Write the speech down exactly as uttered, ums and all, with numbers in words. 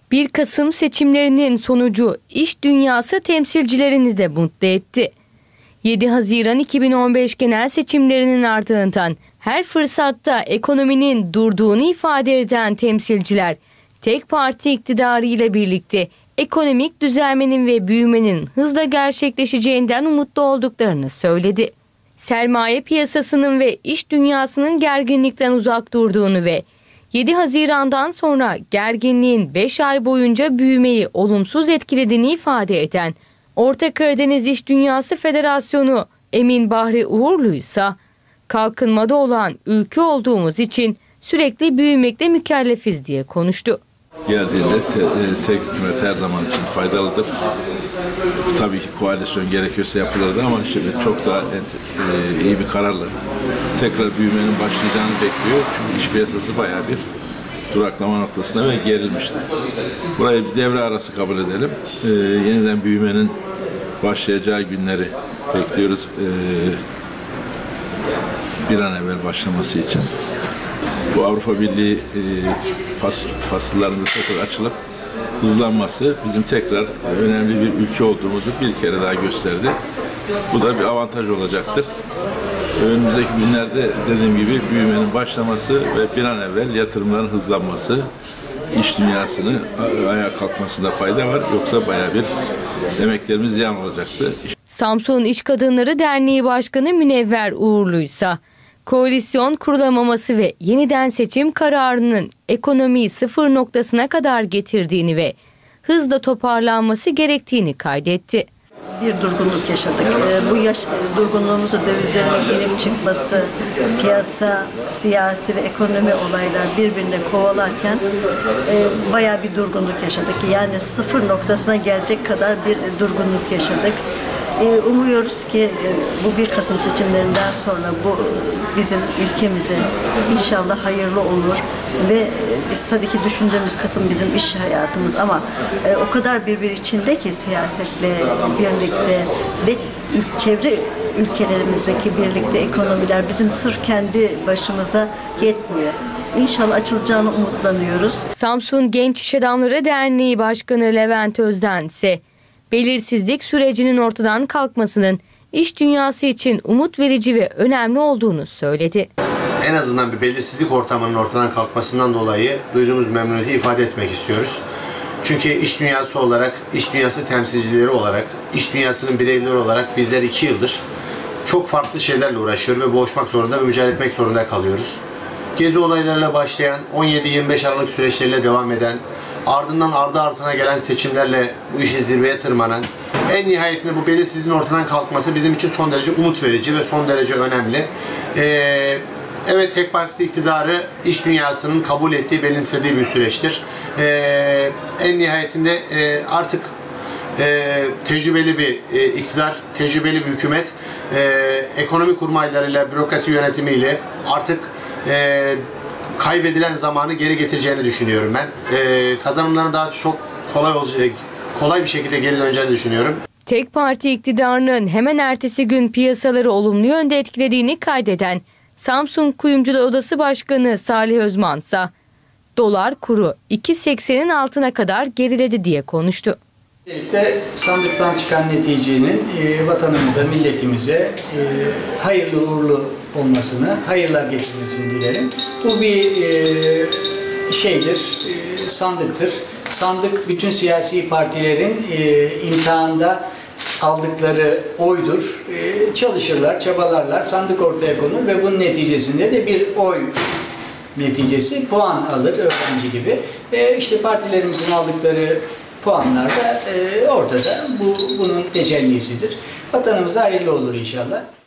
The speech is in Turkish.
bir Kasım seçimlerinin sonucu iş dünyası temsilcilerini de mutlu etti. yedi Haziran iki bin on beş genel seçimlerinin ardından her fırsatta ekonominin durduğunu ifade eden temsilciler, tek parti iktidarı ile birlikte ekonomik düzelmenin ve büyümenin hızla gerçekleşeceğinden umutlu olduklarını söyledi. Sermaye piyasasının ve iş dünyasının gerginlikten uzak durduğunu ve yedi Haziran'dan sonra gerginliğin beş ay boyunca büyümeyi olumsuz etkilediğini ifade eden Orta Karadeniz İş Dünyası Federasyonu Emin Bahri Uğurlu ise kalkınmada olan ülke olduğumuz için sürekli büyümekle mükellefiz diye konuştu. Geldiğinde te, tek hükümet her zaman için faydalıdır. Tabii ki koalisyon gerekiyorsa yapılırdı ama şimdi çok daha e, iyi bir kararla tekrar büyümenin başlayacağını bekliyor. Çünkü iş piyasası bayağı bir duraklama noktasında ve gerilmişti. Burayı bir devre arası kabul edelim. E, yeniden büyümenin başlayacağı günleri bekliyoruz. E, bir an evvel başlaması için. Bu Avrupa Birliği e, fas, fasıllarında tekrar açılıp hızlanması bizim tekrar önemli bir ülke olduğumuzu bir kere daha gösterdi. Bu da bir avantaj olacaktır. Önümüzdeki günlerde dediğim gibi büyümenin başlaması ve bir an evvel yatırımların hızlanması, iş dünyasını ayağa kalkmasında fayda var. Yoksa bayağı bir emeklerimiz ziyan olacaktı. Samsun İş Kadınları Derneği Başkanı Münevver Uğurluysa, koalisyon kurulamaması ve yeniden seçim kararının ekonomiyi sıfır noktasına kadar getirdiğini ve hızla toparlanması gerektiğini kaydetti. Bir durgunluk yaşadık. Bu yaş, durgunluğumuzu dövizlerin inip çıkması, piyasa, siyasi ve ekonomi olaylar birbirine kovalarken e, bayağı bir durgunluk yaşadık. Yani sıfır noktasına gelecek kadar bir durgunluk yaşadık. E, umuyoruz ki e, bu bir Kasım seçimlerinden sonra bu bizim ülkemize inşallah hayırlı olur ve biz tabii ki düşündüğümüz kısım bizim iş hayatımız ama e, o kadar birbiri içinde ki siyasetle birlikte ve çevre ülkelerimizdeki birlikte ekonomiler bizim sırf kendi başımıza yetmiyor. İnşallah açılacağını umutlanıyoruz. Samsun Genç İş Adamları Derneği Başkanı Levent Özden ise belirsizlik sürecinin ortadan kalkmasının iş dünyası için umut verici ve önemli olduğunu söyledi. En azından bir belirsizlik ortamının ortadan kalkmasından dolayı duyduğumuz memnuniyeti ifade etmek istiyoruz. Çünkü iş dünyası olarak, iş dünyası temsilcileri olarak, iş dünyasının bireyleri olarak bizler iki yıldır çok farklı şeylerle uğraşıyor ve boğuşmak zorunda ve mücadele etmek zorunda kalıyoruz. Gezi olaylarıyla başlayan, on yedi yirmi beş Aralık süreçleriyle devam eden, ardından ardı ardına gelen seçimlerle bu işin zirveye tırmanan, en nihayetinde bu belirsizliğin ortadan kalkması bizim için son derece umut verici ve son derece önemli. Ee, evet, tek parti iktidarı iş dünyasının kabul ettiği, benimsediği bir süreçtir. Ee, en nihayetinde e, artık e, tecrübeli bir e, iktidar, tecrübeli bir hükümet, e, ekonomi kurmaylarıyla, bürokrasi yönetimiyle artık e, kaybedilen zamanı geri getireceğini düşünüyorum ben. Ee, kazanımların daha çok kolay olacak, kolay bir şekilde geri döneceğini düşünüyorum. Tek parti iktidarının hemen ertesi gün piyasaları olumlu yönde etkilediğini kaydeden Samsun Kuyumcular Odası Başkanı Salih Özman ise dolar kuru iki seksenin altına kadar geriledi diye konuştu. Özellikle sandıktan çıkan neticenin e, vatanımıza, milletimize e, hayırlı uğurlu olmasını, hayırlar getirmesini dilerim. Bu bir e, şeydir, e, sandıktır. Sandık bütün siyasi partilerin e, imtihanda aldıkları oydur. E, çalışırlar, çabalarlar, sandık ortaya konur ve bunun neticesinde de bir oy neticesi puan alır öğrenci gibi. E, işte partilerimizin aldıkları puanlar da e, ortada. Bu bunun tecellisidir. Vatanımıza hayırlı olur inşallah.